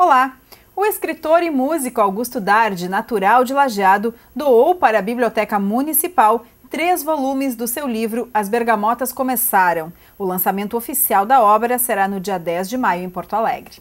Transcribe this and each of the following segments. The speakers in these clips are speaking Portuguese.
Olá! O escritor e músico Augusto Dardi, natural de Lajeado, doou para a Biblioteca Municipal 3 volumes do seu livro As Bergamotas Começaram. O lançamento oficial da obra será no dia 10 de maio em Porto Alegre.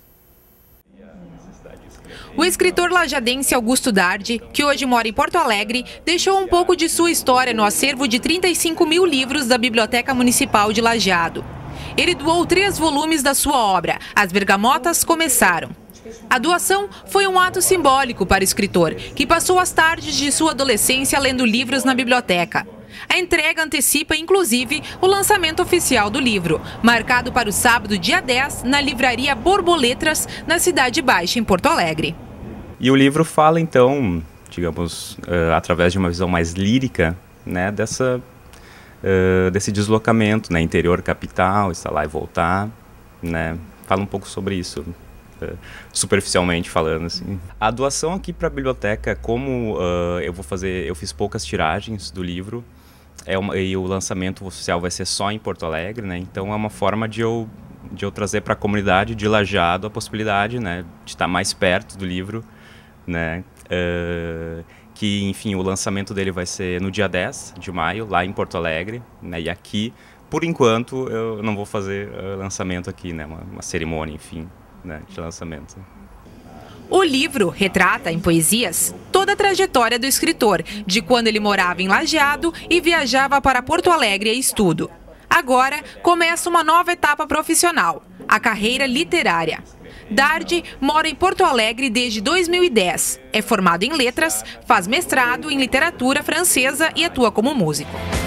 O escritor lajadense Augusto Dardi, que hoje mora em Porto Alegre, deixou um pouco de sua história no acervo de 35 mil livros da Biblioteca Municipal de Lajeado. Ele doou 3 volumes da sua obra, As Bergamotas Começaram. A doação foi um ato simbólico para o escritor, que passou as tardes de sua adolescência lendo livros na biblioteca. A entrega antecipa, inclusive, o lançamento oficial do livro, marcado para o sábado, dia 10, na livraria Borboletras, na Cidade Baixa, em Porto Alegre. E o livro fala, então, digamos, através de uma visão mais lírica, né, desse deslocamento, né, interior capital, estar lá e voltar, né, fala um pouco sobre isso. Superficialmente falando, assim. A doação aqui para a biblioteca, como eu fiz poucas tiragens do livro, e o lançamento oficial vai ser só em Porto Alegre, né? Então é uma forma de eu trazer para a comunidade de Lajeado a possibilidade, né, de estar mais perto do livro, né? Que, enfim, o lançamento dele vai ser no dia 10 de maio, lá em Porto Alegre, né? E aqui, por enquanto, eu não vou fazer lançamento aqui, né? Uma cerimônia, enfim, né, de lançamento. O livro retrata, em poesias, toda a trajetória do escritor, de quando ele morava em Lajeado e viajava para Porto Alegre a estudo. Agora começa uma nova etapa profissional, a carreira literária. Dardi mora em Porto Alegre desde 2010, é formado em letras, faz mestrado em literatura francesa e atua como músico.